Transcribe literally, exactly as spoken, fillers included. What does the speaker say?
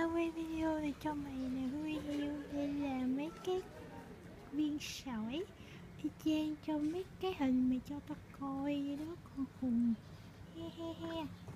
quay video này cho mày nè, video đây là mấy cái viên sỏi y chang cho mấy cái hình mày cho tao coi vậy đó con Hùng, he he he.